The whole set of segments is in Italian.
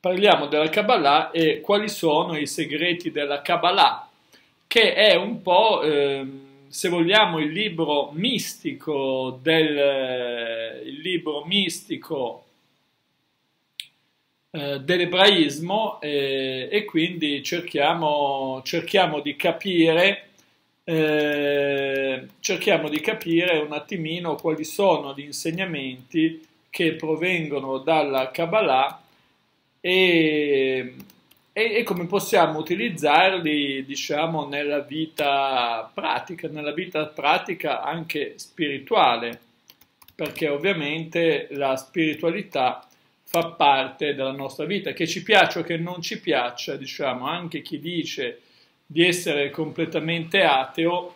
parliamo della Kabbalah e quali sono i segreti della Kabbalah, che è un po', se vogliamo, il libro mistico dell'ebraismo, e quindi cerchiamo di capire un attimino quali sono gli insegnamenti che provengono dalla Kabbalah e, e come possiamo utilizzarli, diciamo, nella vita pratica anche spirituale, perché ovviamente la spiritualità fa parte della nostra vita, che ci piaccia o che non ci piaccia, diciamo, anche chi dice di essere completamente ateo,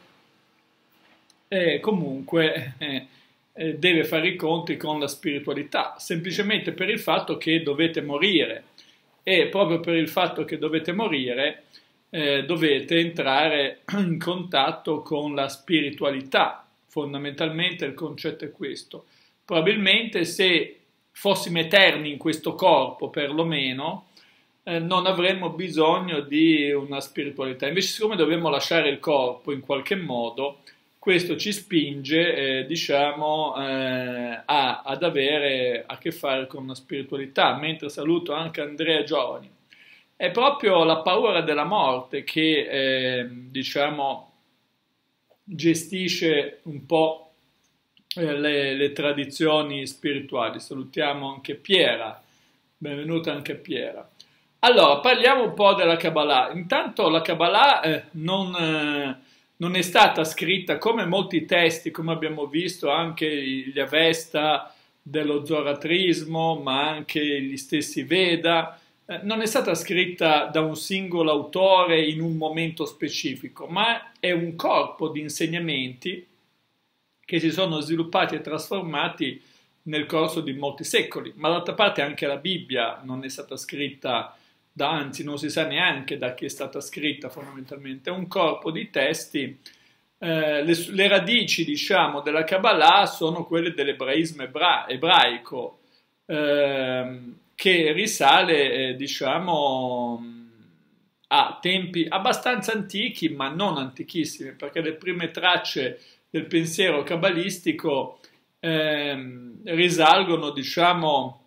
comunque deve fare i conti con la spiritualità, semplicemente per il fatto che dovete morire e proprio per il fatto che dovete morire dovete entrare in contatto con la spiritualità. Fondamentalmente il concetto è questo. Probabilmente se fossimo eterni in questo corpo, perlomeno, non avremmo bisogno di una spiritualità. Invece, siccome dobbiamo lasciare il corpo in qualche modo, questo ci spinge, diciamo, ad avere a che fare con una spiritualità. Mentre saluto anche Andrea Giovani. È proprio la paura della morte che, diciamo, gestisce un po' le tradizioni spirituali. Salutiamo anche Piera, benvenuta anche Piera. Allora, parliamo un po' della Kabbalah. Intanto la Kabbalah non è stata scritta come molti testi, come abbiamo visto anche gli Avesta dello Zoroastrismo, ma anche gli stessi Veda, non è stata scritta da un singolo autore in un momento specifico, ma è un corpo di insegnamenti che si sono sviluppati e trasformati nel corso di molti secoli. Ma d'altra parte anche la Bibbia non è stata scritta anzi non si sa neanche da chi è stata scritta fondamentalmente, è un corpo di testi. Le radici, diciamo, della Kabbalah sono quelle dell'ebraismo ebraico, che risale, diciamo, a tempi abbastanza antichi, ma non antichissimi, perché le prime tracce del pensiero cabalistico risalgono, diciamo,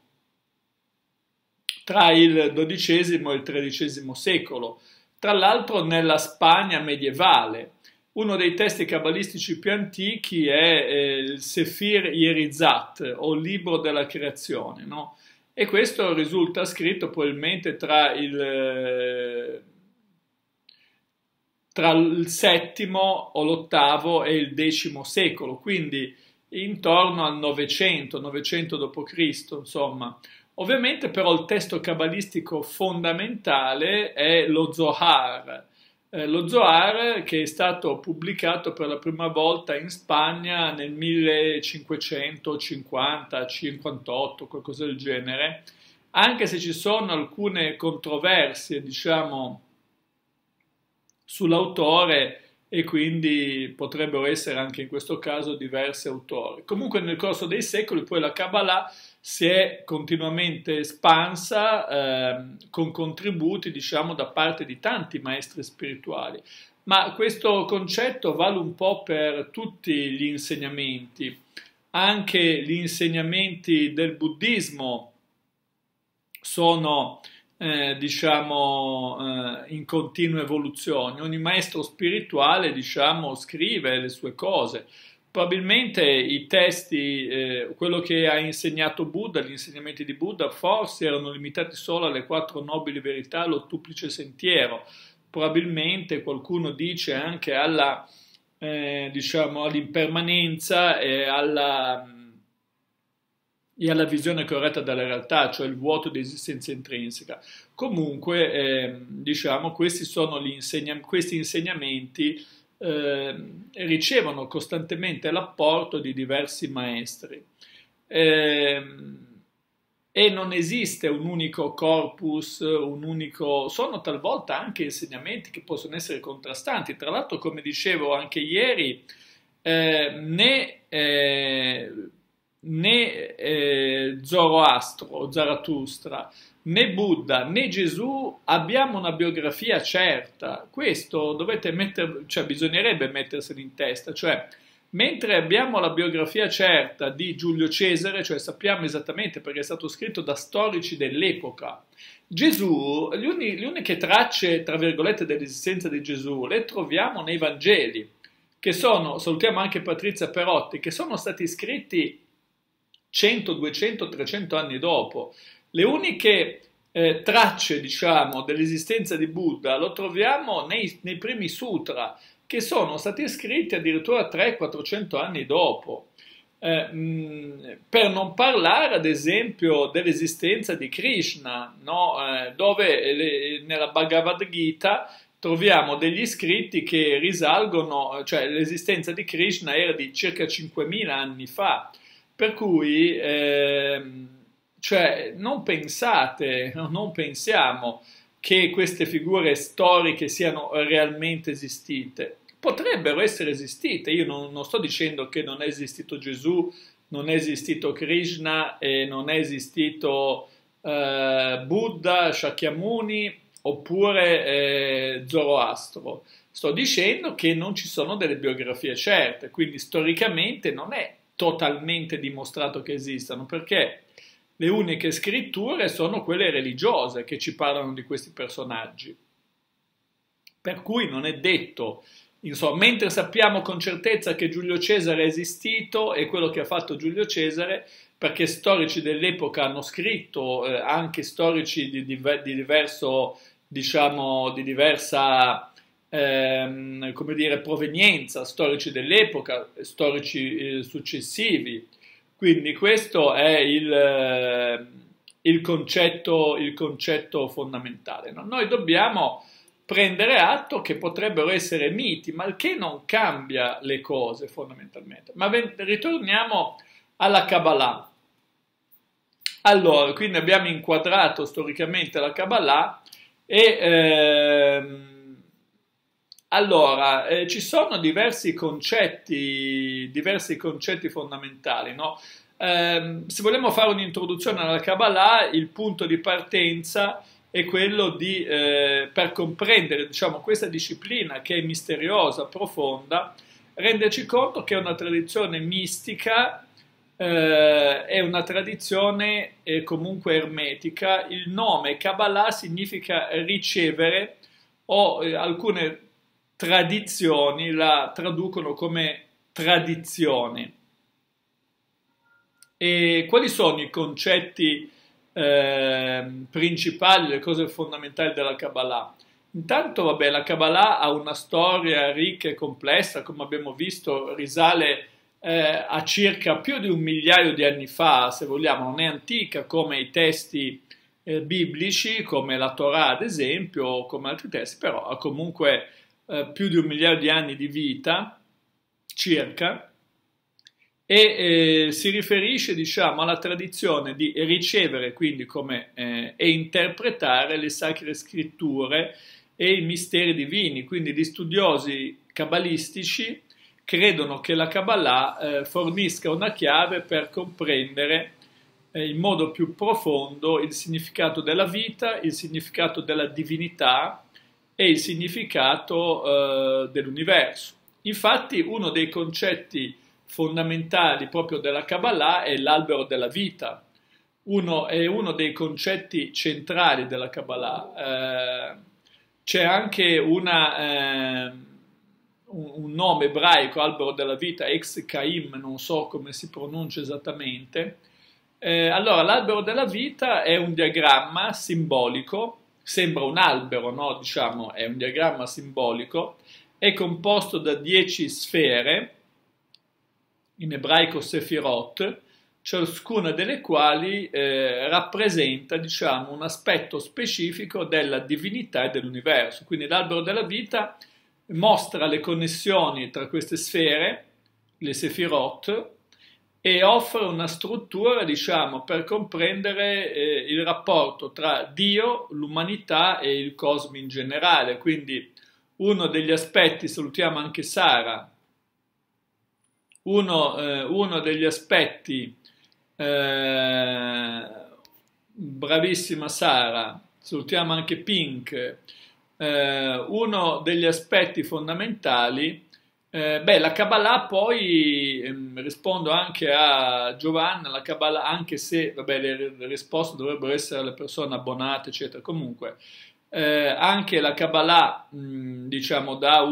tra il XII e il XIII secolo, tra l'altro nella Spagna medievale. Uno dei testi cabalistici più antichi è il Sefer Yerizat, o libro della creazione, no? E questo risulta scritto probabilmente tra il VII o l'VIII e il X secolo, quindi intorno al 900 d.C., insomma. Ovviamente però il testo cabalistico fondamentale è lo Zohar. Lo Zohar, che è stato pubblicato per la prima volta in Spagna nel 1550-58, qualcosa del genere, anche se ci sono alcune controversie, diciamo, sull'autore e quindi potrebbero essere anche in questo caso diversi autori. Comunque nel corso dei secoli poi la Kabbalah si è continuamente espansa con contributi, diciamo, da parte di tanti maestri spirituali. Ma questo concetto vale un po' per tutti gli insegnamenti. Anche gli insegnamenti del buddismo sono, diciamo, in continua evoluzione. Ogni maestro spirituale, diciamo, scrive le sue cose. Probabilmente i testi, quello che ha insegnato Buddha, gli insegnamenti di Buddha, forse erano limitati solo alle 4 nobili verità, l'ottuplice sentiero. Probabilmente qualcuno dice anche alla, diciamo, all'impermanenza e alla visione corretta della realtà, cioè il vuoto di esistenza intrinseca. Comunque, diciamo, questi sono questi insegnamenti ricevono costantemente l'apporto di diversi maestri e non esiste un unico corpus, sono talvolta anche insegnamenti che possono essere contrastanti. Tra l'altro, come dicevo anche ieri, né né Zoroastro o Zarathustra, né Buddha, né Gesù abbiamo una biografia certa. Questo dovete mettere, cioè bisognerebbe metterselo in testa, cioè mentre abbiamo la biografia certa di Giulio Cesare, cioè sappiamo esattamente perché è stato scritto da storici dell'epoca. Gesù, le uniche tracce, tra virgolette, dell'esistenza di Gesù le troviamo nei Vangeli, che sono, salutiamo anche Patrizia Perotti, che sono stati scritti 100, 200, 300 anni dopo. Le uniche tracce, diciamo, dell'esistenza di Buddha lo troviamo nei primi sutra, che sono stati scritti addirittura 300-400 anni dopo. Per non parlare ad esempio dell'esistenza di Krishna, no? Dove nella Bhagavad Gita troviamo degli scritti che risalgono, cioè l'esistenza di Krishna era di circa 5.000 anni fa, per cui cioè, non pensate, non pensiamo che queste figure storiche siano realmente esistite. Potrebbero essere esistite, io non sto dicendo che non è esistito Gesù, non è esistito Krishna e non è esistito Buddha, Shakyamuni oppure Zoroastro. Sto dicendo che non ci sono delle biografie certe, quindi storicamente non è totalmente dimostrato che esistano, perché le uniche scritture sono quelle religiose che ci parlano di questi personaggi. Per cui non è detto, insomma, mentre sappiamo con certezza che Giulio Cesare è esistito e quello che ha fatto Giulio Cesare, perché storici dell'epoca hanno scritto, anche storici di diverso, diciamo, di diversa come dire, provenienza, storici dell'epoca, storici successivi. Quindi questo è il concetto fondamentale. No? Noi dobbiamo prendere atto che potrebbero essere miti, ma il che non cambia le cose fondamentalmente. Ma ritorniamo alla Kabbalah. Allora, quindi abbiamo inquadrato storicamente la Kabbalah e allora, ci sono diversi concetti fondamentali, no? Se vogliamo fare un'introduzione alla Kabbalah, il punto di partenza è quello per comprendere, diciamo, questa disciplina che è misteriosa, profonda, renderci conto che è una tradizione mistica, è una tradizione comunque ermetica. Il nome Kabbalah significa ricevere o alcune tradizioni la traducono come tradizione. E quali sono i concetti principali, le cose fondamentali della Kabbalah? Intanto, vabbè, la Kabbalah ha una storia ricca e complessa, come abbiamo visto, risale a circa più di 1 migliaio di anni fa, se vogliamo, non è antica come i testi biblici, come la Torah ad esempio, o come altri testi, però ha comunque più di 1 migliaio di anni di vita, circa, e si riferisce, diciamo, alla tradizione di ricevere, quindi e interpretare le sacre scritture e i misteri divini. Quindi gli studiosi cabalistici credono che la Kabbalah fornisca una chiave per comprendere in modo più profondo il significato della vita, il significato della divinità e il significato dell'universo. Infatti uno dei concetti fondamentali proprio della Kabbalah è l'albero della vita. È uno dei concetti centrali della Kabbalah. C'è anche un nome ebraico, albero della vita, Ex Caim, non so come si pronuncia esattamente. Allora, l'albero della vita è un diagramma simbolico, sembra un albero, no? Diciamo, è un diagramma simbolico, è composto da 10 sfere, in ebraico Sefirot, ciascuna delle quali rappresenta, diciamo, un aspetto specifico della divinità e dell'universo. Quindi l'albero della vita mostra le connessioni tra queste sfere, le Sefirot, e offre una struttura, diciamo, per comprendere il rapporto tra Dio, l'umanità e il cosmo in generale. Quindi uno degli aspetti, salutiamo anche Sara, uno degli aspetti bravissima Sara, salutiamo anche Pink. Uno degli aspetti fondamentali, la Kabbalah poi, rispondo anche a Giovanna, la Kabbalah, anche se vabbè, le risposte dovrebbero essere alle persone abbonate, eccetera, comunque, anche la Kabbalah, diciamo,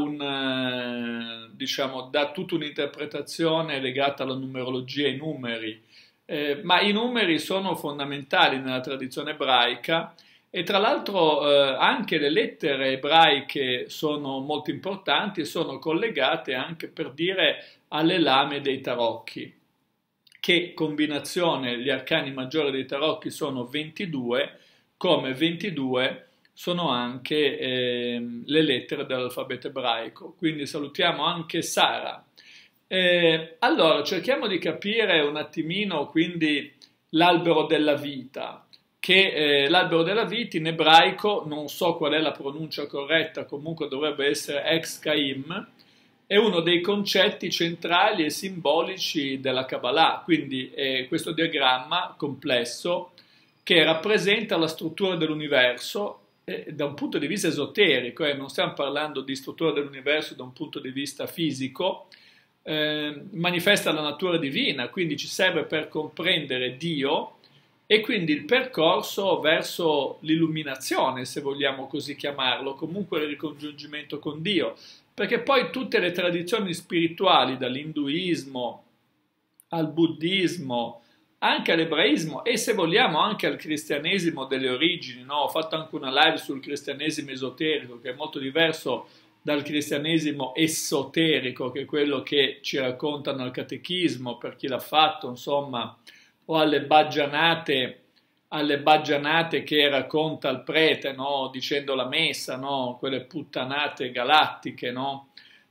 dà tutta un'interpretazione legata alla numerologia, ai numeri, ma i numeri sono fondamentali nella tradizione ebraica e tra l'altro anche le lettere ebraiche sono molto importanti e sono collegate anche per dire alle lame dei tarocchi, che combinazione gli arcani maggiori dei tarocchi sono 22, come 22 sono anche le lettere dell'alfabeto ebraico. Quindi salutiamo anche Sara. Allora, cerchiamo di capire un attimino quindi l'albero della vita, che l'albero della vita in ebraico, non so qual è la pronuncia corretta, comunque dovrebbe essere Ex Caim, è uno dei concetti centrali e simbolici della Kabbalah, quindi è questo diagramma complesso che rappresenta la struttura dell'universo da un punto di vista esoterico, non stiamo parlando di struttura dell'universo da un punto di vista fisico, manifesta la natura divina, quindi ci serve per comprendere Dio e quindi il percorso verso l'illuminazione, se vogliamo così chiamarlo, comunque il ricongiungimento con Dio, perché poi tutte le tradizioni spirituali, dall'induismo al buddismo, anche all'ebraismo e se vogliamo anche al cristianesimo delle origini, no? Ho fatto anche una live sul cristianesimo esoterico che è molto diverso dal cristianesimo esoterico, che è quello che ci raccontano al catechismo per chi l'ha fatto, insomma, o alle baggianate che racconta il prete, no? Dicendo la messa, no? Quelle puttanate galattiche, no?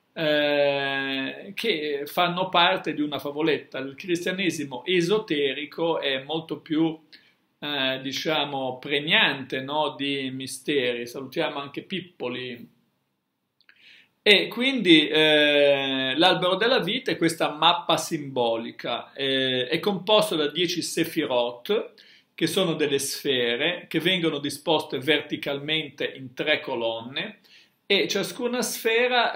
Che fanno parte di una favoletta. Il cristianesimo esoterico è molto più, diciamo, pregnante, no? Di misteri. Salutiamo anche Pippoli. E quindi l'albero della vita è questa mappa simbolica, è composto da 10 sefirot, che sono delle sfere che vengono disposte verticalmente in 3 colonne e ciascuna sfera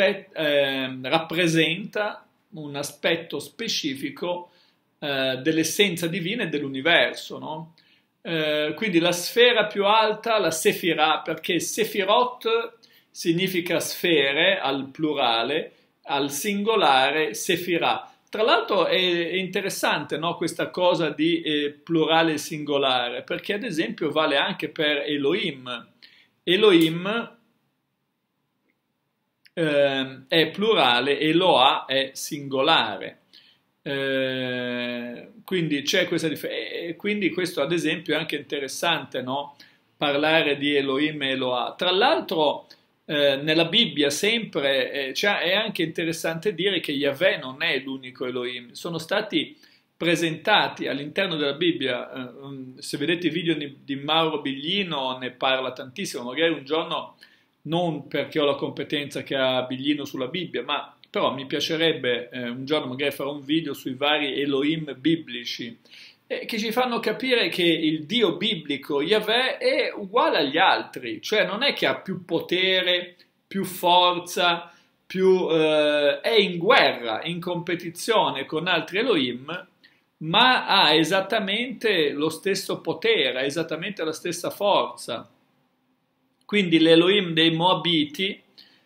rappresenta un aspetto specifico dell'essenza divina e dell'universo, no? Quindi la sfera più alta, la sefirah, perché sefirot significa sfere al plurale, al singolare sefirah. Tra l'altro è interessante, no, questa cosa di plurale e singolare, perché ad esempio vale anche per Elohim. Elohim è plurale, Eloah è singolare. Quindi c'è questa differenza. E quindi questo ad esempio è anche interessante, no? Parlare di Elohim e Eloah. Tra l'altro nella Bibbia sempre è anche interessante dire che Yahweh non è l'unico Elohim, sono stati presentati all'interno della Bibbia, se vedete i video di Mauro Biglino ne parla tantissimo, magari un giorno, non perché ho la competenza che ha Biglino sulla Bibbia, ma però mi piacerebbe un giorno magari fare un video sui vari Elohim biblici, che ci fanno capire che il Dio biblico, Yahweh, è uguale agli altri, cioè non è che ha più potere, più forza, è in guerra, in competizione con altri Elohim, ma ha esattamente lo stesso potere, ha esattamente la stessa forza. Quindi l'Elohim dei Moabiti,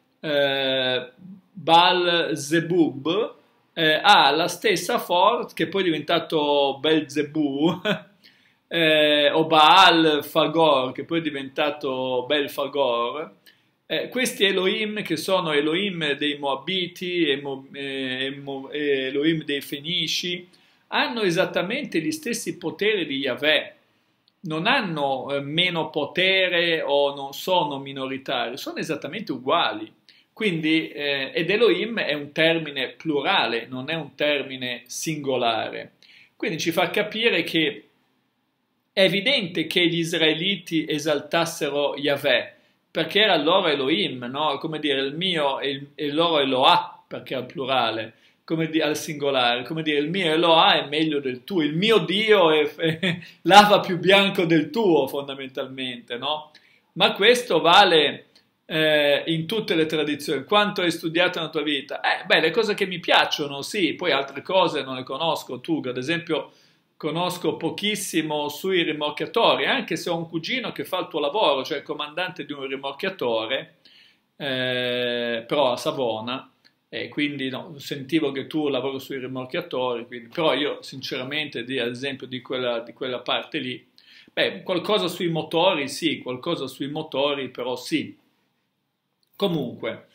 Baal Zebub, ha la stessa forza, che poi è diventato Belzebù, o Baal Fagor, che poi è diventato Belfagor. Questi Elohim, che sono Elohim dei Moabiti e Elohim dei Fenici, hanno esattamente gli stessi poteri di Yahweh. Non hanno meno potere o non sono minoritari, sono esattamente uguali. Quindi, ed Elohim è un termine plurale, non è un termine singolare. Quindi ci fa capire che è evidente che gli israeliti esaltassero Yahweh, perché era il loro Elohim, no? Come dire, il mio e il loro Eloah, perché è al plurale. al singolare, come dire, il mio Eloah è meglio del tuo, il mio Dio è lava più bianco del tuo, fondamentalmente, no? Ma questo vale in tutte le tradizioni. Quanto hai studiato nella tua vita? Beh, le cose che mi piacciono, sì, poi altre cose non le conosco. Tu, ad esempio, conosco pochissimo sui rimorchiatori, anche se ho un cugino che fa il tuo lavoro, cioè il comandante di un rimorchiatore, però a Savona, e quindi no, sentivo che tu lavori sui rimorchiatori, però io sinceramente, ad esempio, di quella parte lì, beh, qualcosa sui motori, sì, qualcosa sui motori, però sì. Comunque,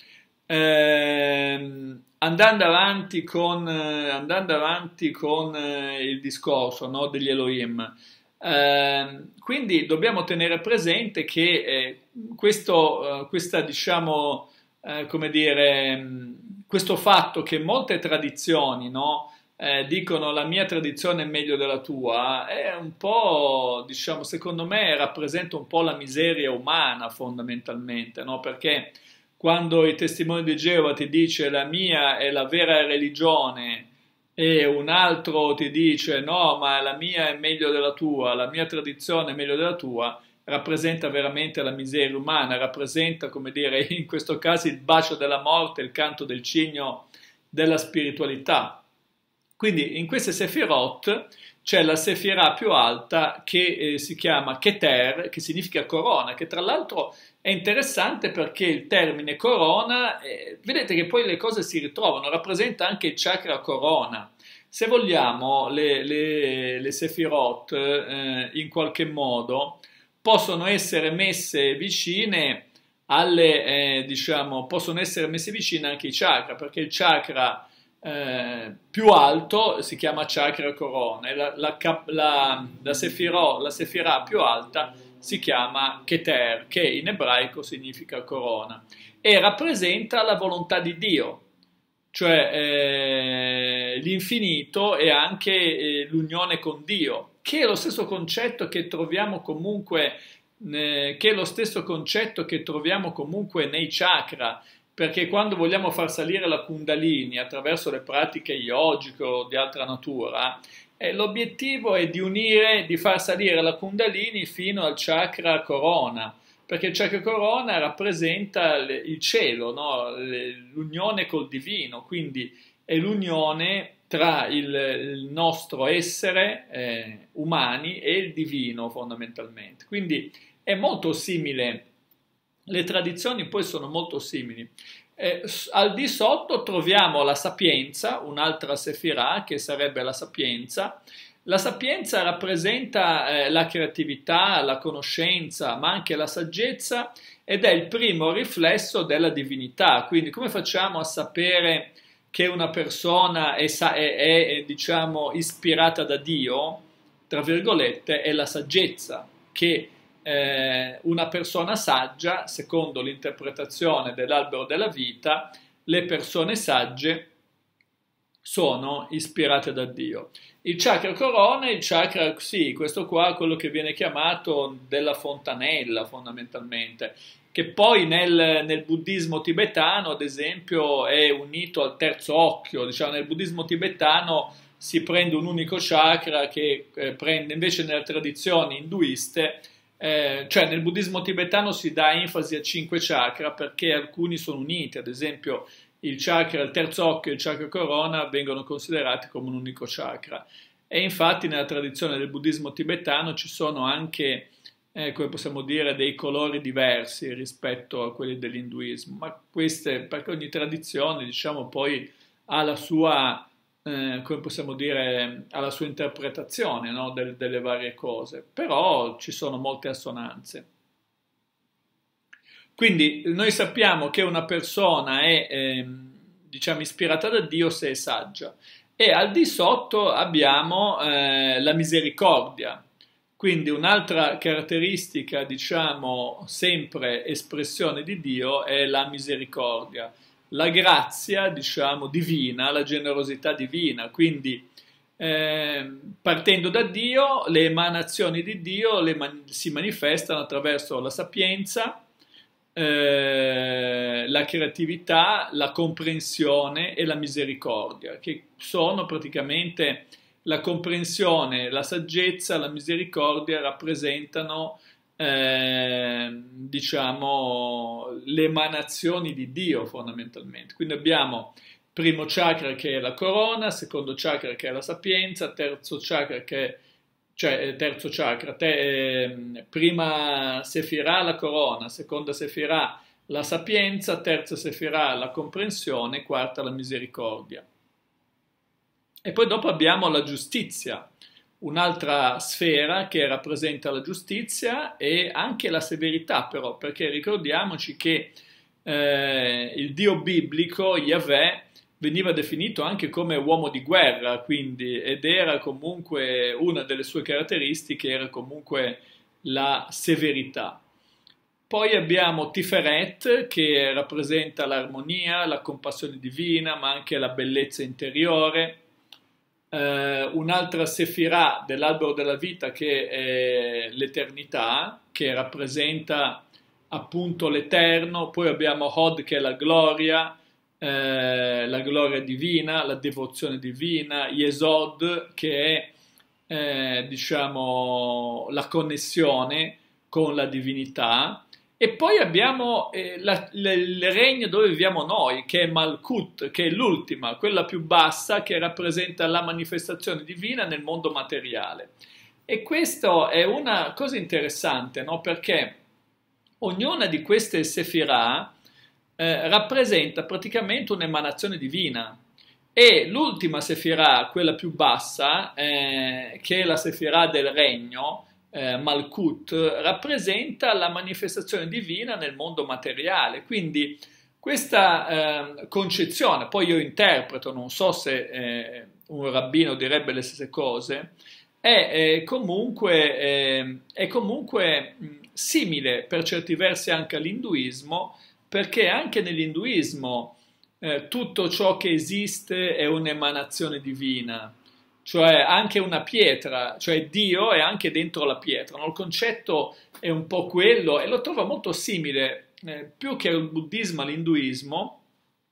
andando avanti con il discorso, no, degli Elohim, quindi dobbiamo tenere presente che diciamo, come dire, questo fatto che molte tradizioni, no, dicono la mia tradizione è meglio della tua, è un po', diciamo, secondo me rappresenta un po' la miseria umana fondamentalmente, no? Perché quando i testimoni di Geova ti dice la mia è la vera religione e un altro ti dice no, ma la mia è meglio della tua, la mia tradizione è meglio della tua, rappresenta veramente la miseria umana, rappresenta, come dire, in questo caso il bacio della morte, il canto del cigno della spiritualità. Quindi in queste Sefirot c'è la Sefirah più alta che si chiama Keter, che significa corona, che tra l'altro è interessante perché il termine corona, vedete che poi le cose si ritrovano, rappresenta anche il chakra corona. Se vogliamo, le Sefirot in qualche modo possono essere messe vicine diciamo, possono essere messe vicine anche ai chakra, perché il chakra più alto si chiama chakra corona e la Sefirah più alta si chiama Keter, che in ebraico significa corona e rappresenta la volontà di Dio, cioè l'infinito e anche l'unione con Dio, che è lo stesso concetto che troviamo comunque nei chakra, perché quando vogliamo far salire la Kundalini attraverso le pratiche yogiche o di altra natura, l'obiettivo è di far salire la Kundalini fino al chakra corona, perché il chakra corona rappresenta il cielo, no? L'unione col divino, quindi è l'unione tra il nostro essere umani e il divino fondamentalmente. Quindi è molto simile, le tradizioni poi sono molto simili. Al di sotto troviamo la sapienza, un'altra sefirah che sarebbe la sapienza. La sapienza rappresenta la creatività, la conoscenza, ma anche la saggezza ed è il primo riflesso della divinità. Quindi come facciamo a sapere che una persona diciamo, ispirata da Dio, tra virgolette, è la saggezza, che una persona saggia, secondo l'interpretazione dell'albero della vita, le persone sagge sono ispirate da Dio. Il chakra corona, il chakra, sì, questo qua è quello che viene chiamato della fontanella fondamentalmente, che poi nel buddismo tibetano, ad esempio, è unito al terzo occhio. Diciamo, nel buddismo tibetano si prende un unico chakra che prende invece nelle tradizioni induiste, cioè nel buddismo tibetano si dà enfasi a 5 chakra perché alcuni sono uniti, ad esempio il chakra, il terzo occhio e il chakra corona vengono considerati come un unico chakra. E infatti nella tradizione del buddismo tibetano ci sono anche, come possiamo dire, dei colori diversi rispetto a quelli dell'induismo, ma queste, perché ogni tradizione, diciamo, poi ha la sua, come possiamo dire, ha la sua interpretazione, no, delle varie cose, però ci sono molte assonanze. Quindi noi sappiamo che una persona è, diciamo, ispirata da Dio se è saggia. E al di sotto abbiamo la misericordia. Quindi un'altra caratteristica, diciamo, sempre espressione di Dio è la misericordia. La grazia, diciamo, divina, la generosità divina. Quindi partendo da Dio, le emanazioni di Dio si manifestano attraverso la sapienza, la creatività, la comprensione e la misericordia, che sono praticamente la comprensione, la saggezza, la misericordia rappresentano diciamo le emanazioni di Dio fondamentalmente. Quindi abbiamo primo chakra che è la corona, secondo chakra che è la sapienza, terzo chakra che è terzo chakra, prima sefirah la corona, seconda sefirah la sapienza, terza sefirah la comprensione, quarta la misericordia. E poi dopo abbiamo la giustizia, un'altra sfera che rappresenta la giustizia e anche la severità però, perché ricordiamoci che il Dio biblico, Yahweh, veniva definito anche come uomo di guerra, quindi, ed era comunque una delle sue caratteristiche, era comunque la severità. Poi abbiamo Tiferet che rappresenta l'armonia, la compassione divina, ma anche la bellezza interiore. Un'altra sefirah dell'albero della vita che è l'eternità, che rappresenta appunto l'eterno. Poi abbiamo Hod che è la gloria divina, la devozione divina, Yesod che è diciamo la connessione con la divinità, e poi abbiamo il regno dove viviamo noi, che è Malkut, che è l'ultima, quella più bassa, che rappresenta la manifestazione divina nel mondo materiale. E questo è una cosa interessante, no? Perché ognuna di queste sefirah rappresenta praticamente un'emanazione divina, e l'ultima sefirah, quella più bassa, che è la sefirah del regno, Malkut, rappresenta la manifestazione divina nel mondo materiale. Quindi questa concezione, poi io interpreto, non so se un rabbino direbbe le stesse cose, è comunque simile per certi versi anche all'induismo, perché anche nell'induismo tutto ciò che esiste è un'emanazione divina, cioè anche una pietra, cioè Dio è anche dentro la pietra, no? Il concetto è un po' quello, e lo trovo molto simile più che al buddismo all'induismo,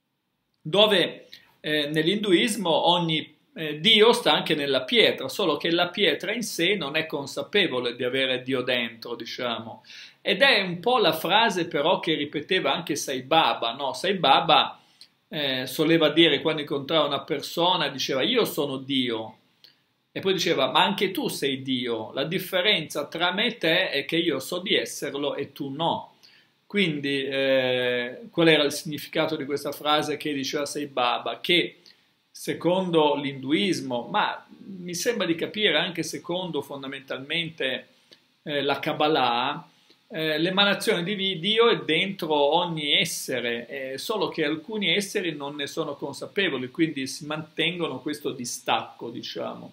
dove nell'induismo ogni Dio sta anche nella pietra, solo che la pietra in sé non è consapevole di avere Dio dentro, diciamo. Ed è un po' la frase però che ripeteva anche Sai Baba, no? Sai Baba soleva dire, quando incontrava una persona, diceva io sono Dio, e poi diceva ma anche tu sei Dio, la differenza tra me e te è che io so di esserlo e tu no. Quindi qual era il significato di questa frase che diceva Sai Baba? Che secondo l'induismo, ma mi sembra di capire anche secondo fondamentalmente la Kabbalah, l'emanazione di Dio è dentro ogni essere, solo che alcuni esseri non ne sono consapevoli, quindi si mantengono questo distacco, diciamo.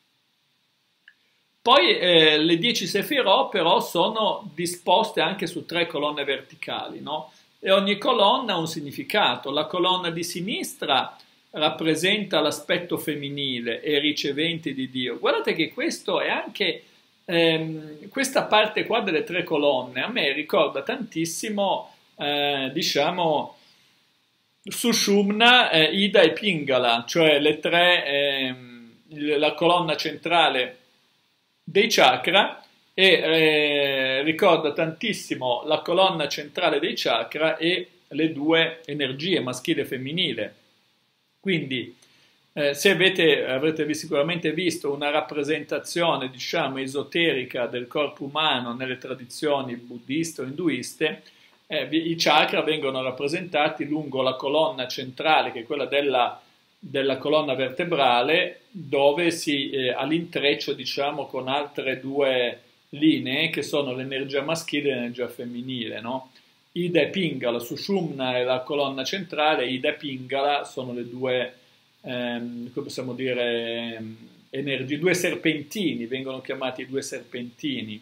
Poi le 10 sefirot però sono disposte anche su 3 colonne verticali, no? E ogni colonna ha un significato. La colonna di sinistra rappresenta l'aspetto femminile e ricevente di Dio. Guardate che questo è anche questa parte qua delle 3 colonne a me ricorda tantissimo diciamo Sushumna, Ida e Pingala, cioè le 3 la colonna centrale dei chakra, e ricorda tantissimo la colonna centrale dei chakra e le 2 energie maschile e femminile. Quindi se avrete sicuramente visto una rappresentazione, diciamo, esoterica del corpo umano nelle tradizioni buddiste o induiste, i chakra vengono rappresentati lungo la colonna centrale, che è quella della colonna vertebrale, dove all'intreccio, diciamo, con altre 2 linee che sono l'energia maschile e l'energia femminile, no? Ida e Pingala, Sushumna è la colonna centrale, Ida e Pingala sono le 2 come possiamo dire, energie, 2 serpentini, vengono chiamati 2 serpentini.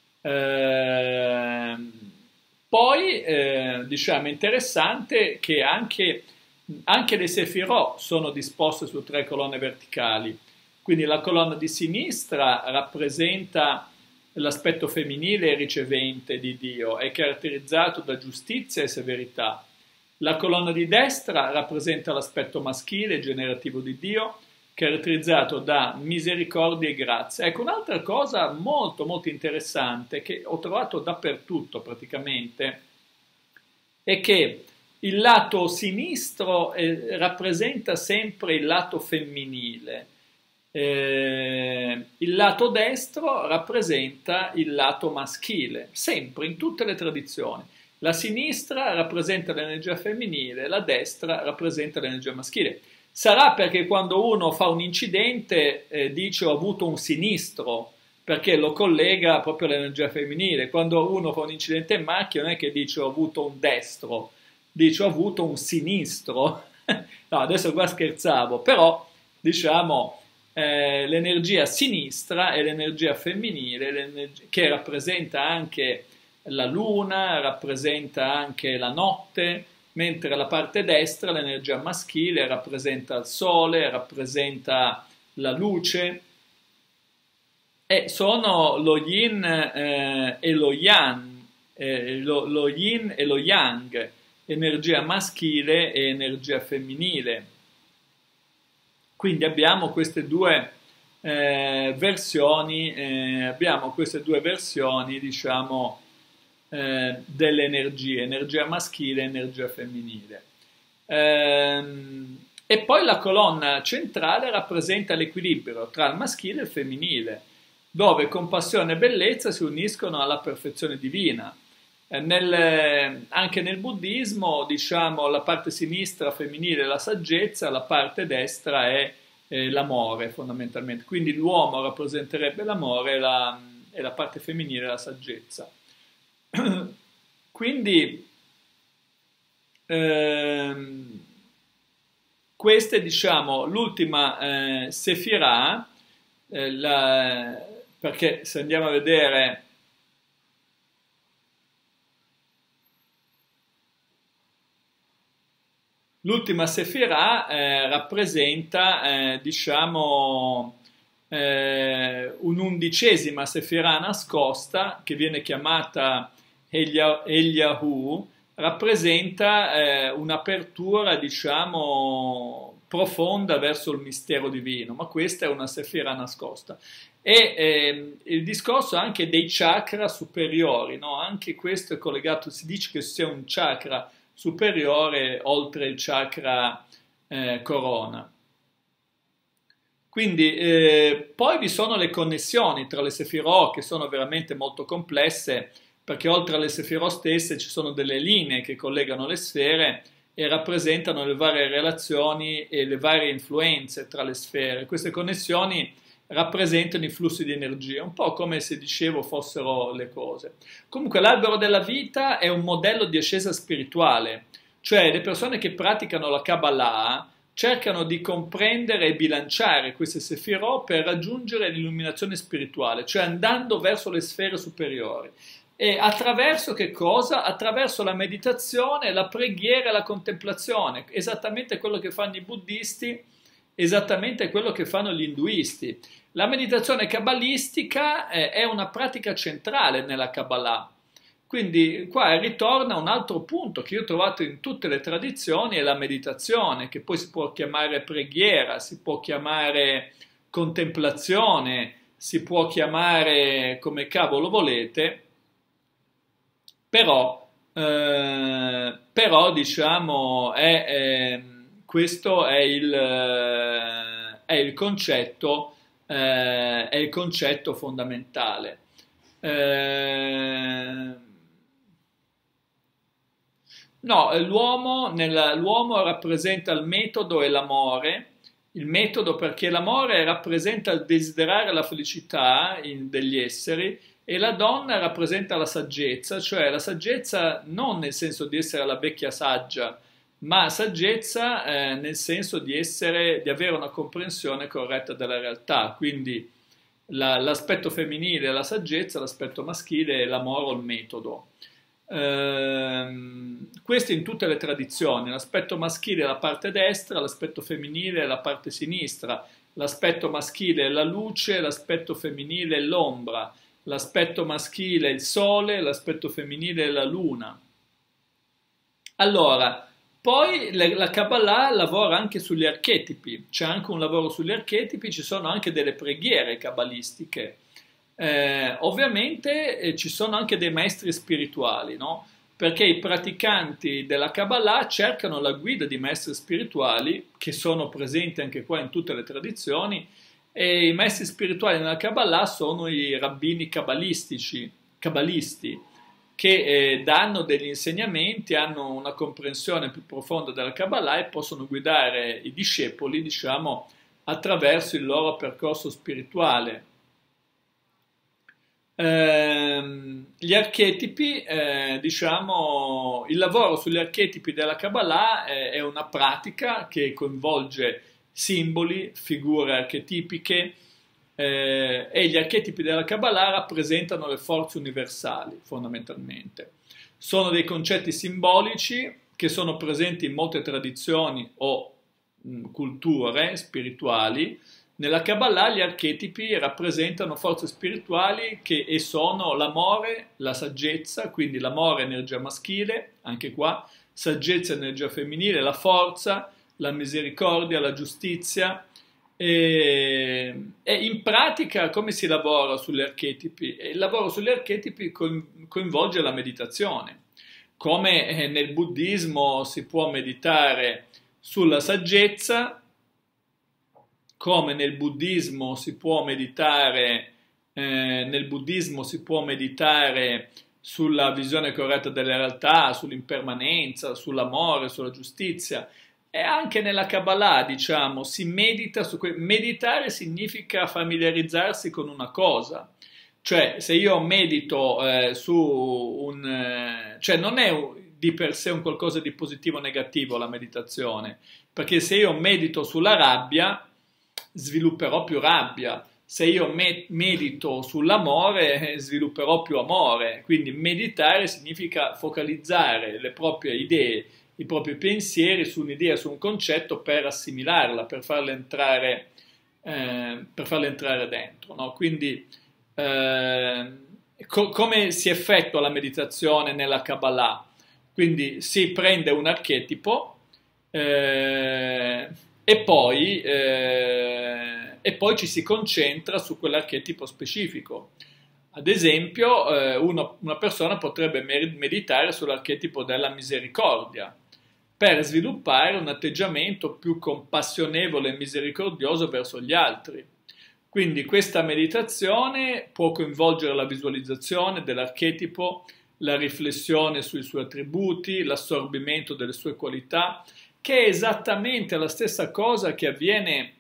Poi diciamo interessante che anche le sefirot sono disposte su 3 colonne verticali, quindi la colonna di sinistra rappresenta l'aspetto femminile è ricevente di Dio, è caratterizzato da giustizia e severità. La colonna di destra rappresenta l'aspetto maschile generativo di Dio, caratterizzato da misericordia e grazia. Ecco, un'altra cosa molto molto interessante che ho trovato dappertutto praticamente è che il lato sinistro rappresenta sempre il lato femminile, il lato destro rappresenta il lato maschile, sempre in tutte le tradizioni. La sinistra rappresenta l'energia femminile, la destra rappresenta l'energia maschile. Sarà perché quando uno fa un incidente dice ho avuto un sinistro, perché lo collega proprio all'energia femminile. Quando uno fa un incidente in macchina non è che dice ho avuto un destro, dice ho avuto un sinistro. No, adesso qua scherzavo, però diciamo l'energia sinistra è l'energia femminile, che rappresenta anche la luna, rappresenta anche la notte, mentre la parte destra, l'energia maschile, rappresenta il sole, rappresenta la luce, e sono lo yin e lo yang, lo yin e lo yang, energia maschile e energia femminile. Quindi abbiamo queste due versioni, diciamo, delle energie, energia maschile e energia femminile. E poi la colonna centrale rappresenta l'equilibrio tra il maschile e il femminile, dove compassione e bellezza si uniscono alla perfezione divina. Anche nel buddismo, diciamo, la parte sinistra femminile è la saggezza, la parte destra è l'amore fondamentalmente. Quindi l'uomo rappresenterebbe l'amore e la parte femminile la saggezza. Quindi questa è, diciamo, l'ultima Sefirah, perché se andiamo a vedere l'ultima Sefirah rappresenta, diciamo, un'undicesima Sefirah nascosta che viene chiamata Eliyahu, rappresenta un'apertura, diciamo, profonda verso il mistero divino, ma questa è una Sefirah nascosta. E il discorso anche dei chakra superiori, no? Anche questo è collegato, si dice che sia un chakra superiore oltre il chakra corona. Quindi poi vi sono le connessioni tra le Sefirot che sono veramente molto complesse, perché oltre alle Sefirot stesse ci sono delle linee che collegano le sfere e rappresentano le varie relazioni e le varie influenze tra le sfere. Queste connessioni rappresentano i flussi di energia, un po' come se dicevo fossero le cose. Comunque l'albero della vita è un modello di ascesa spirituale, cioè le persone che praticano la Kabbalah cercano di comprendere e bilanciare queste sefirot per raggiungere l'illuminazione spirituale, cioè andando verso le sfere superiori. E attraverso che cosa? Attraverso la meditazione, la preghiera e la contemplazione, esattamente quello che fanno i buddisti, esattamente quello che fanno gli induisti. La meditazione kabbalistica è una pratica centrale nella Kabbalah. Quindi qua ritorna un altro punto che io ho trovato in tutte le tradizioni, è la meditazione, che poi si può chiamare preghiera, si può chiamare contemplazione, si può chiamare come cavolo volete, però diciamo questo è il concetto fondamentale. No, l'uomo rappresenta il metodo e l'amore, il metodo perché l'amore rappresenta il desiderare la felicità degli esseri e la donna rappresenta la saggezza, cioè la saggezza non nel senso di essere la vecchia saggia, ma saggezza nel senso di avere una comprensione corretta della realtà, quindi l'aspetto femminile è la saggezza, l'aspetto maschile è l'amore o il metodo. Questo in tutte le tradizioni, l'aspetto maschile è la parte destra, l'aspetto femminile è la parte sinistra, l'aspetto maschile è la luce, l'aspetto femminile è l'ombra, l'aspetto maschile è il Sole, l'aspetto femminile è la Luna. Allora, poi la Kabbalah lavora anche sugli archetipi, c'è anche un lavoro sugli archetipi, ci sono anche delle preghiere kabbalistiche. Ovviamente ci sono anche dei maestri spirituali, no? Perché i praticanti della Kabbalah cercano la guida di maestri spirituali che sono presenti anche qua in tutte le tradizioni, e i maestri spirituali nella Kabbalah sono i rabbini kabbalisti, che danno degli insegnamenti, hanno una comprensione più profonda della Kabbalah e possono guidare i discepoli, diciamo, attraverso il loro percorso spirituale. Gli archetipi, diciamo, il lavoro sugli archetipi della Kabbalah è una pratica che coinvolge simboli, figure archetipiche, e gli archetipi della Kabbalah rappresentano le forze universali, fondamentalmente. Sono dei concetti simbolici che sono presenti in molte tradizioni o culture spirituali. Nella Kabbalah gli archetipi rappresentano forze spirituali e sono l'amore, la saggezza, quindi l'amore energia maschile, anche qua, saggezza energia femminile, la forza, la misericordia, la giustizia. E in pratica come si lavora sugli archetipi? Il lavoro sugli archetipi coinvolge la meditazione. Come nel buddismo si può meditare sulla saggezza, come nel buddismo si può meditare, sulla visione corretta della realtà, sull'impermanenza, sull'amore, sulla giustizia. E anche nella Kabbalah, diciamo, si medita meditare significa familiarizzarsi con una cosa. Cioè, se io medito cioè non è di per sé un qualcosa di positivo o negativo la meditazione, perché se io medito sulla rabbia, svilupperò più rabbia. Se io medito sull'amore, svilupperò più amore. Quindi meditare significa focalizzare le proprie idee, i propri pensieri su un'idea, su un concetto per assimilarla, per farla entrare dentro, no? Quindi come si effettua la meditazione nella Kabbalah? Quindi si prende un archetipo e poi ci si concentra su quell'archetipo specifico. Ad esempio, una persona potrebbe meditare sull'archetipo della misericordia per sviluppare un atteggiamento più compassionevole e misericordioso verso gli altri. Quindi questa meditazione può coinvolgere la visualizzazione dell'archetipo, la riflessione sui suoi attributi, l'assorbimento delle sue qualità, che è esattamente la stessa cosa che avviene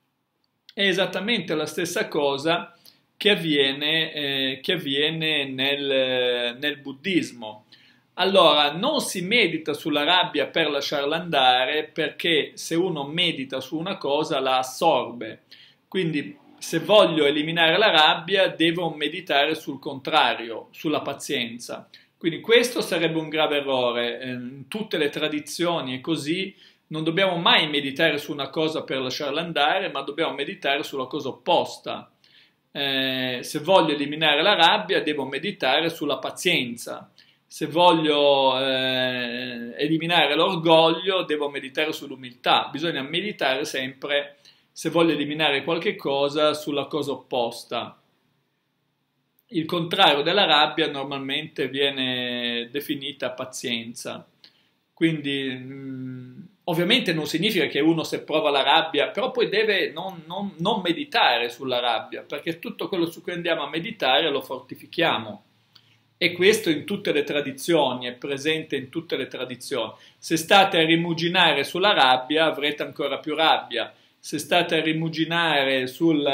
nel buddismo. Allora, non si medita sulla rabbia per lasciarla andare, perché se uno medita su una cosa la assorbe. Quindi, se voglio eliminare la rabbia, devo meditare sul contrario, sulla pazienza. Quindi questo sarebbe un grave errore. In tutte le tradizioni è così. Non dobbiamo mai meditare su una cosa per lasciarla andare, ma dobbiamo meditare sulla cosa opposta. Se voglio eliminare la rabbia, devo meditare sulla pazienza. Se voglio eliminare l'orgoglio, devo meditare sull'umiltà. Bisogna meditare sempre, se voglio eliminare qualche cosa, sulla cosa opposta. Il contrario della rabbia normalmente viene definita pazienza. Quindi, ovviamente non significa che uno se prova la rabbia, però poi deve non meditare sulla rabbia, perché tutto quello su cui andiamo a meditare lo fortifichiamo. E questo in tutte le tradizioni, è presente in tutte le tradizioni. Se state a rimuginare sulla rabbia, avrete ancora più rabbia. Se state a rimuginare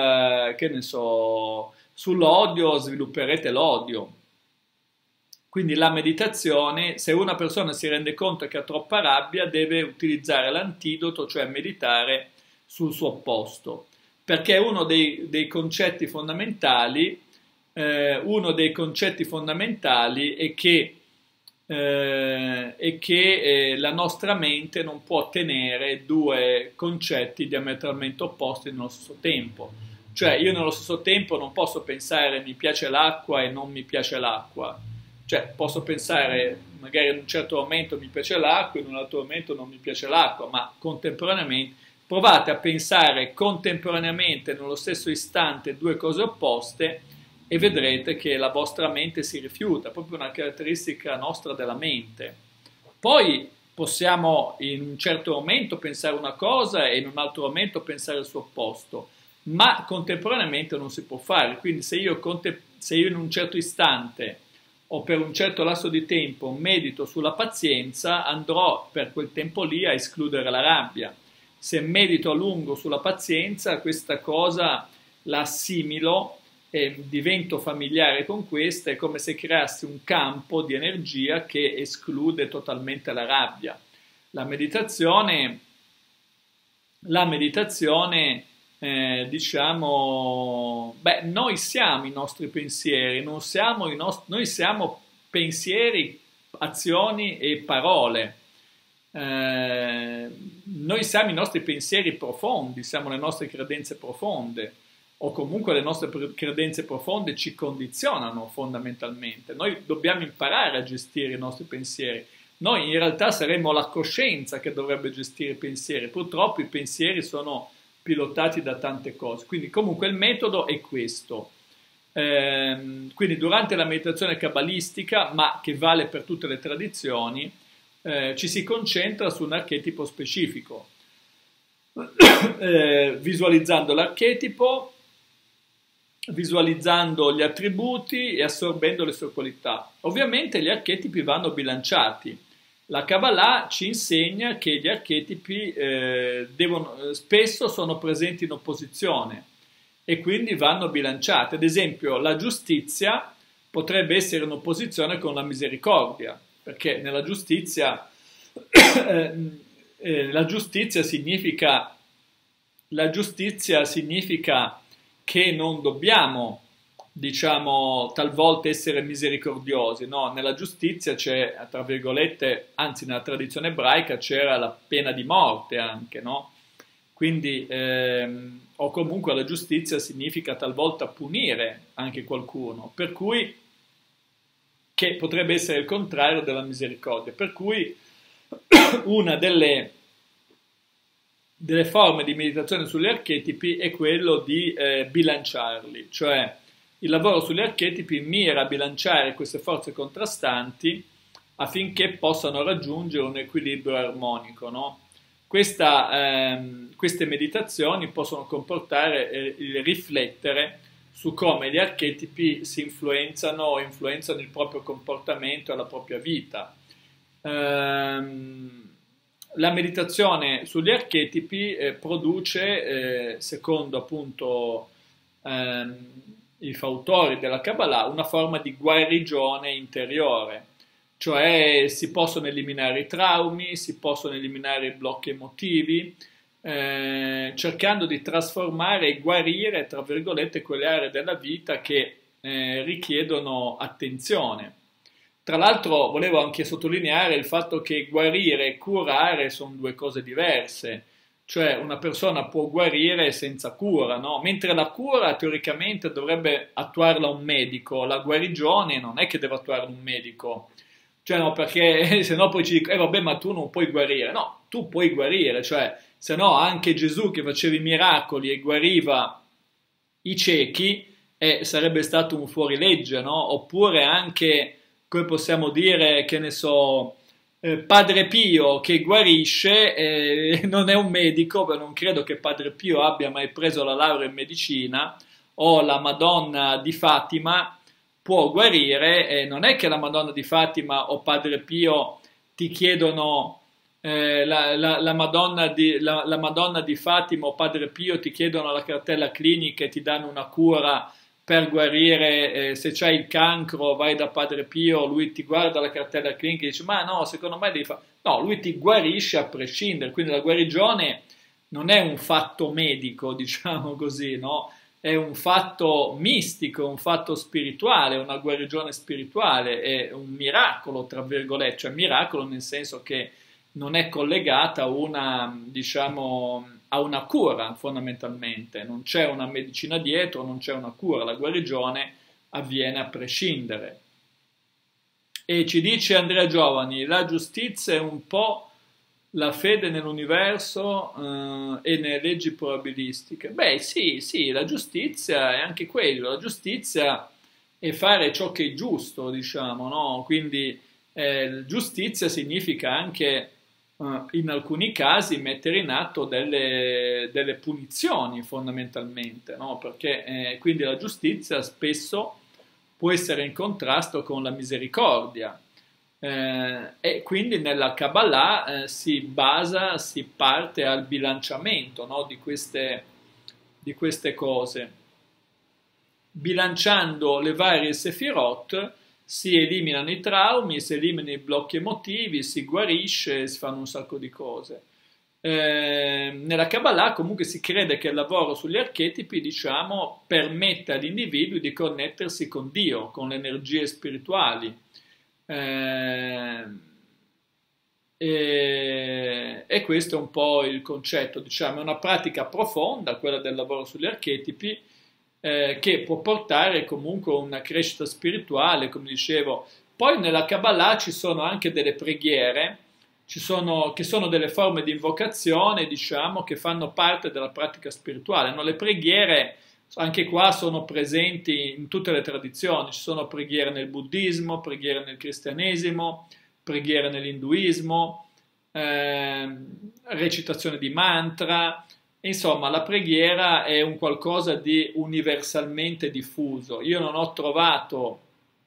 sull'odio, svilupperete l'odio. Quindi la meditazione, se una persona si rende conto che ha troppa rabbia, deve utilizzare l'antidoto, cioè meditare sul suo opposto. Perché uno dei concetti fondamentali è che la nostra mente non può tenere due concetti diametralmente opposti nello stesso tempo. Cioè io nello stesso tempo non posso pensare mi piace l'acqua e non mi piace l'acqua, cioè posso pensare magari in un certo momento mi piace l'acqua, in un altro momento non mi piace l'acqua, ma contemporaneamente provate a pensare contemporaneamente nello stesso istante due cose opposte e vedrete che la vostra mente si rifiuta, è proprio una caratteristica nostra della mente. Poi possiamo in un certo momento pensare una cosa e in un altro momento pensare il suo opposto, ma contemporaneamente non si può fare. Quindi se io in un certo istante o per un certo lasso di tempo medito sulla pazienza, andrò per quel tempo lì a escludere la rabbia. Se medito a lungo sulla pazienza, questa cosa la assimilo e divento familiare con questa, è come se creassi un campo di energia che esclude totalmente la rabbia. La meditazione diciamo, beh, noi siamo i nostri pensieri, non siamo noi siamo pensieri, azioni e parole. Noi siamo i nostri pensieri profondi, siamo le nostre credenze profonde, o comunque le nostre credenze profonde ci condizionano fondamentalmente. Noi dobbiamo imparare a gestire i nostri pensieri. Noi in realtà saremmo la coscienza che dovrebbe gestire i pensieri. Purtroppo i pensieri sono pilotati da tante cose. Quindi comunque il metodo è questo. Quindi durante la meditazione cabalistica, ma che vale per tutte le tradizioni, ci si concentra su un archetipo specifico, visualizzando l'archetipo, visualizzando gli attributi e assorbendo le sue qualità. Ovviamente gli archetipi vanno bilanciati. La Kabbalah ci insegna che gli archetipi spesso sono presenti in opposizione e quindi vanno bilanciati. Ad esempio, la giustizia potrebbe essere in opposizione con la misericordia, perché nella giustizia la giustizia significa che non dobbiamo, diciamo, talvolta essere misericordiosi, no? Nella giustizia c'è, tra virgolette, anzi nella tradizione ebraica c'era la pena di morte anche, no? Quindi, o comunque la giustizia significa talvolta punire anche qualcuno, per cui, che potrebbe essere il contrario della misericordia, per cui una delle forme di meditazione sugli archetipi è quello di bilanciarli, cioè il lavoro sugli archetipi mira a bilanciare queste forze contrastanti affinché possano raggiungere un equilibrio armonico, no? Queste meditazioni possono comportare il riflettere su come gli archetipi si influenzano o influenzano il proprio comportamento e la propria vita. La meditazione sugli archetipi produce, secondo appunto i fautori della Kabbalah, una forma di guarigione interiore, cioè si possono eliminare i traumi, si possono eliminare i blocchi emotivi, cercando di trasformare e guarire, tra virgolette, quelle aree della vita che richiedono attenzione. Tra l'altro volevo anche sottolineare il fatto che guarire e curare sono due cose diverse, cioè una persona può guarire senza cura, no? Mentre la cura teoricamente dovrebbe attuarla un medico, la guarigione non è che deve attuarla un medico, cioè no, perché se no poi ci dico, vabbè, ma tu non puoi guarire, no, tu puoi guarire, cioè se no anche Gesù che faceva i miracoli e guariva i ciechi sarebbe stato un fuorilegge, no? Oppure anche, come possiamo dire, che ne so, Padre Pio che guarisce, non è un medico, perché non credo che Padre Pio abbia mai preso la laurea in medicina, o la Madonna di Fatima può guarire, non è che la Madonna di Fatima o Padre Pio ti chiedono, la Madonna di Fatima o Padre Pio ti chiedono la cartella clinica e ti danno una cura per guarire, se c'hai il cancro vai da Padre Pio, lui ti guarda la cartella clinica e dice ma no, secondo me devi fare... No, lui ti guarisce a prescindere, quindi la guarigione non è un fatto medico, diciamo così, no? È un fatto mistico, un fatto spirituale, una guarigione spirituale, è un miracolo, tra virgolette, cioè miracolo nel senso che non è collegata a una, diciamo, a una cura fondamentalmente, non c'è una medicina dietro, non c'è una cura, la guarigione avviene a prescindere. E ci dice Andrea Giovani, la giustizia è un po' la fede nell'universo e nelle leggi probabilistiche. Beh, sì, sì, la giustizia è anche quello, la giustizia è fare ciò che è giusto, diciamo, no? Quindi giustizia significa anche in alcuni casi mettere in atto delle punizioni fondamentalmente, no? Perché quindi la giustizia spesso può essere in contrasto con la misericordia. E quindi nella Kabbalah si parte al bilanciamento, no, di queste cose. Bilanciando le varie sefirot si eliminano i traumi, si eliminano i blocchi emotivi, si guarisce, si fanno un sacco di cose. Nella Kabbalah comunque si crede che il lavoro sugli archetipi, diciamo, permetta agli individui di connettersi con Dio, con le energie spirituali. E questo è un po' il concetto, diciamo, è una pratica profonda, quella del lavoro sugli archetipi, che può portare comunque a una crescita spirituale, come dicevo. Poi nella Kabbalah ci sono anche delle preghiere, che sono delle forme di invocazione, diciamo, che fanno parte della pratica spirituale. No? Le preghiere, anche qua, sono presenti in tutte le tradizioni. Ci sono preghiere nel buddismo, preghiere nel cristianesimo, preghiere nell'induismo, recitazione di mantra. Insomma, la preghiera è un qualcosa di universalmente diffuso. Io non ho trovato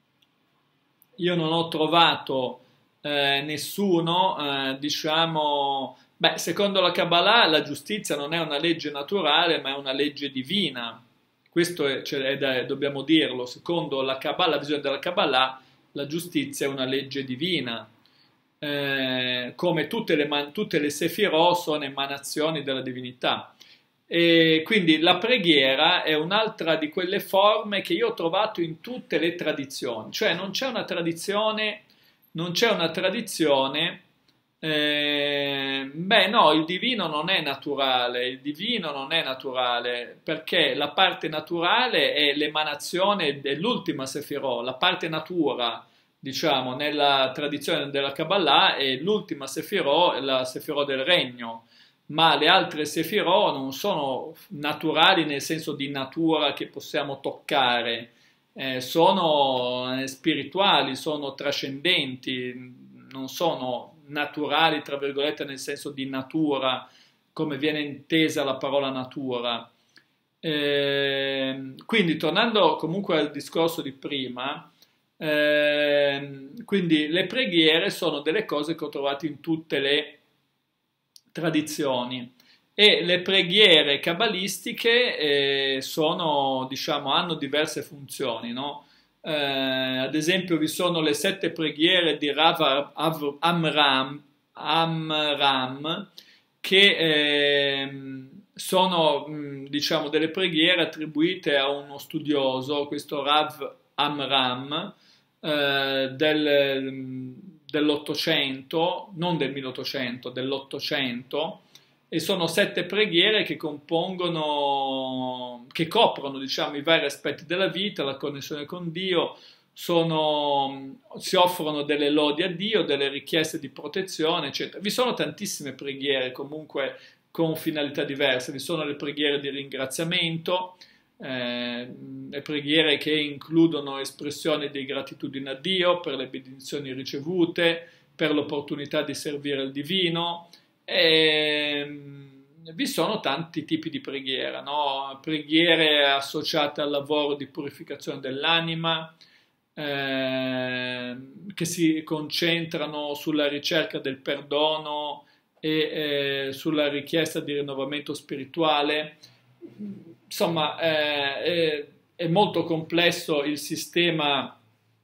nessuno, diciamo, beh, secondo la Kabbalah la giustizia non è una legge naturale, ma è una legge divina. Questo dobbiamo dirlo. Secondo la Kabbalah, la visione della Kabbalah, la giustizia è una legge divina. Come tutte le sefirot sono emanazioni della divinità. E quindi la preghiera è un'altra di quelle forme che io ho trovato in tutte le tradizioni, cioè non c'è una tradizione, beh no, il divino non è naturale, perché la parte naturale è l'emanazione dell'ultima sefirot, la parte natura, diciamo, nella tradizione della Kabbalah è l'ultima sefirot, la sefirot del regno, ma le altre sefirot non sono naturali nel senso di natura che possiamo toccare, sono spirituali, sono trascendenti, non sono naturali, tra virgolette, nel senso di natura, come viene intesa la parola natura. Quindi, tornando comunque al discorso di prima, quindi le preghiere sono delle cose che ho trovato in tutte le tradizioni e le preghiere cabalistiche sono, diciamo, hanno diverse funzioni, no? Ad esempio vi sono le 7 preghiere di Rav Amram che sono, diciamo, delle preghiere attribuite a uno studioso, questo Rav Amram, dell'800, non del 1800, dell'800, e sono 7 preghiere che coprono, diciamo, i vari aspetti della vita, la connessione con Dio, si offrono delle lodi a Dio, delle richieste di protezione, eccetera. Vi sono tantissime preghiere comunque con finalità diverse, vi sono le preghiere di ringraziamento, le preghiere che includono espressioni di gratitudine a Dio per le benedizioni ricevute, per l'opportunità di servire il divino. Vi sono tanti tipi di preghiera, no? Preghiere associate al lavoro di purificazione dell'anima, che si concentrano sulla ricerca del perdono e sulla richiesta di rinnovamento spirituale. Insomma, è molto complesso il sistema,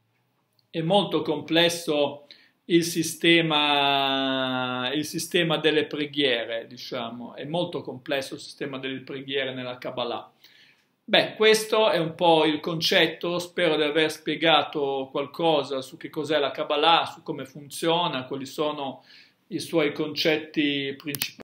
il sistema delle preghiere, diciamo, è molto complesso il sistema delle preghiere nella Kabbalah. Beh, questo è un po' il concetto, spero di aver spiegato qualcosa su che cos'è la Kabbalah, su come funziona, quali sono i suoi concetti principali.